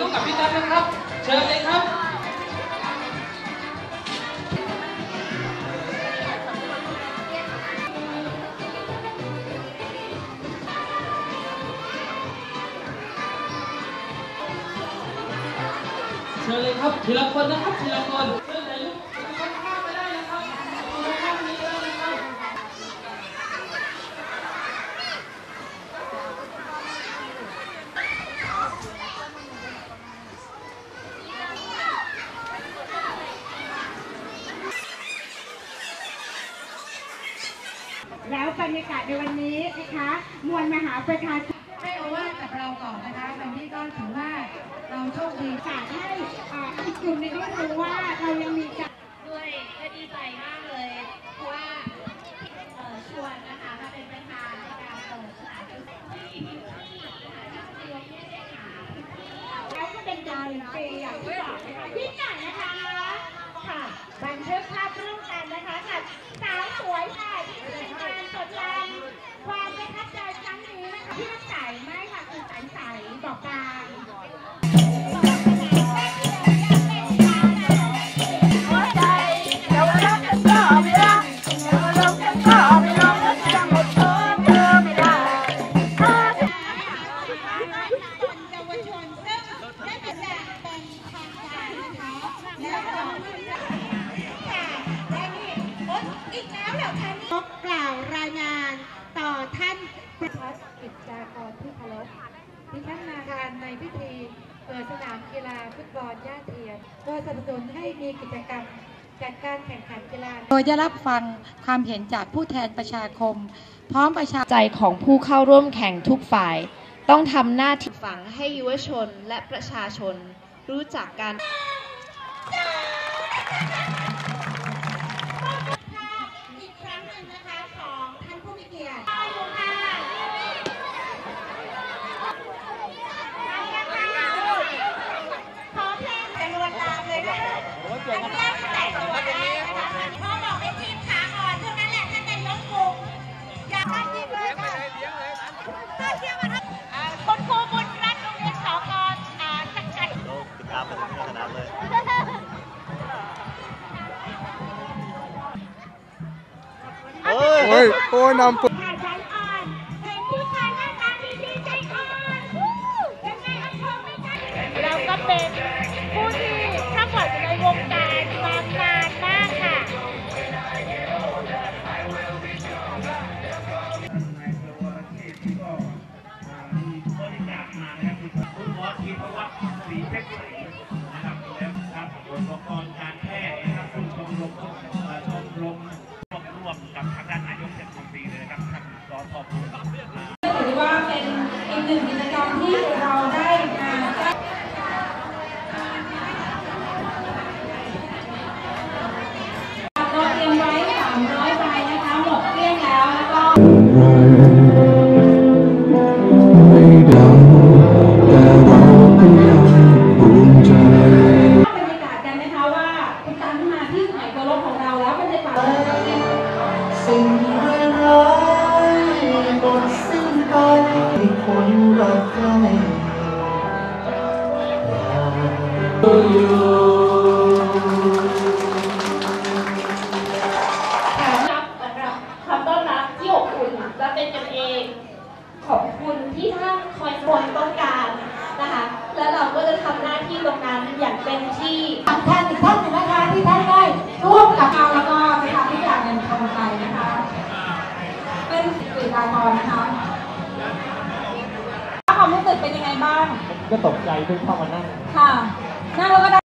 กับพี่ตั้มนะครับเชิญเลยครับเชิญเลยครับทีละคนนะครับทีละคนเชิญถ่ายรูปคนข้ามไปได้นะครับคนข้ามนี้ได้นะครับแล้วบรรยากาศในวันนี้นะคะมวลมหาประชาชนให้โอวาทกับเราก่อนนะคะวันนี้ก็ถือว่าเราโชคดีจากให้อีกกลุ่มหนึ่งได้รู้ว่าเรายังมีการด้วยก็ดีใจมากเลยเพราะว่าชวนนะคะมาเป็นประธานในการเปิดสถานที่แล้วก็เป็นการฟรีอย่างที่บอกนะคะยิ่งใหญ่นะคะค่ะบันทึกภาพร่วมกันนะคะกับสาวสวยค่ะที่เป็นการจดจำความประทับใจครั้งนี้นะคะที่ใสไม่ค่ะคือใสบอกการอีกแล้วเหรอคะนี่กล่าวรายงานต่อท่านประธานกิจจากรที่เคารพที่ท่านมาการในพิธีเปิดสนามกีฬาฟุตบอลย่าเทียมก็สนับสนุนให้มีกิจกรรมจัดการแข่งขันกีฬาโดยจะรับฟังความเห็นจากผู้แทนประชาคมพร้อมประชาใจของผู้เข้าร่วมแข่งทุกฝ่ายต้องทำหน้าที่ฝังให้ยุวชนและประชาชนรู้จักการอีกครั้งหนึ่งนะคะของท่านผู้มีเกียรติขอเพลงเป็นวันตามเลยนะคะอันนี้แต่งตัวได้นะคะพ่อบอกให้ทีมขาอ่อนเท่านั้นแหละท่านจะยกกลุ่มอย่าท่านยิงเลยค่ะคุณครูบุญรัตน์โรงเรียนสก.จักรติดตามมาถึงสนามเลยโอ้ยนำปุ๊บใจอ่อนเห็นผู้ชายหน้าตาดีๆใจอ่อนยังไงอันคงไม่ใช่เราก็เป็นผู้ที่ถ้าเกิดอยู่ในวงการมานานมากค่ะคุณหมอธีรวัฒน์ศรีเพชรใสนะครับแล้วครับอุปกรณ์การแพทย์นะครับคุณชมรมร่วมกับทางด้านนายกเทศมนตรีเลยนะครับท่านรองผอ. ถือว่าเป็นอีกหนึ่งกิจกรรมที่เราได้มาเราเตรียมไว้300ใบนะคะหมดเกลี้ยงแล้วก็ไม่ดังแต่เราก็ยังภูมิใจบรรยากาศกันนะคะว่าคุณตันมาที่สมัยโกลกของเราแล้วบรรยากาศสิ่งร้ายๆบนสิ้นไปคนรักใครอยู่คำต้อนรับที่อบอุ่นและเป็นกันเองขอบคุณที่ท่านคอยคนต้องการนะคะและเราก็จะทำหน้าที่ตรงนั้นอย่างเต็มที่แทนอีกท่านหนึ่งนะคะที่ท่านได้ร่วมกับเราแล้วก็ไปทำทุกอย่างในกำลังใจนะคะเป็นสื่อกากรนะคะความรู้สึกเป็นยังไงบ้างก็ตกใจเพิ่งเข้ามานั่งค่ะนั่งแล้วก็